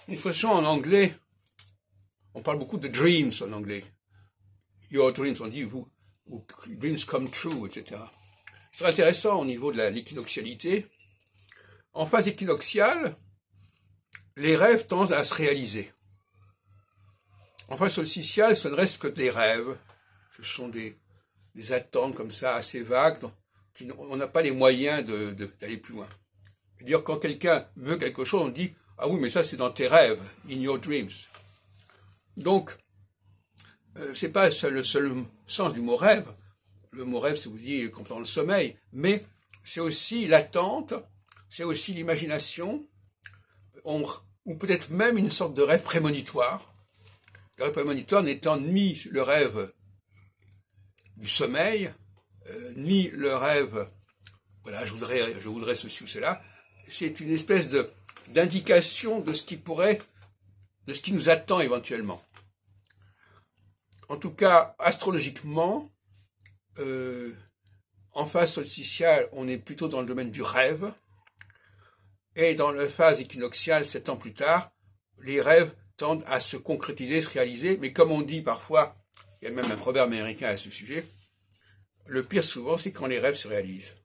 Une expression en anglais, on parle beaucoup de dreams en anglais. Your dreams, on dit, vous, dreams come true, etc. C'est intéressant au niveau de l'équinoxialité. En phase équinoxiale, les rêves tendent à se réaliser. En phase solsticiale, ce ne reste que des rêves. Ce sont des attentes comme ça, assez vagues, on n'a pas les moyens d'aller plus loin. C'est-à-dire, quand quelqu'un veut quelque chose, on dit « Ah oui, mais ça, c'est dans tes rêves, in your dreams ». Donc, c'est pas le seul sens du mot rêve. Le mot rêve, c'est vous dire qu'on dans le sommeil, mais c'est aussi l'attente, c'est aussi l'imagination, ou peut-être même une sorte de rêve prémonitoire. Le rêve prémonitoire n'étant ni le rêve du sommeil, ni le rêve, voilà, je voudrais ceci ou cela, c'est une espèce d'indication de ce qui nous attend éventuellement. En tout cas, astrologiquement, en phase solsticiale, on est plutôt dans le domaine du rêve, et dans la phase équinoxiale, 7 ans plus tard, les rêves tendent à se concrétiser, se réaliser, mais comme on dit parfois, il y a même un proverbe américain à ce sujet, le pire souvent, c'est quand les rêves se réalisent.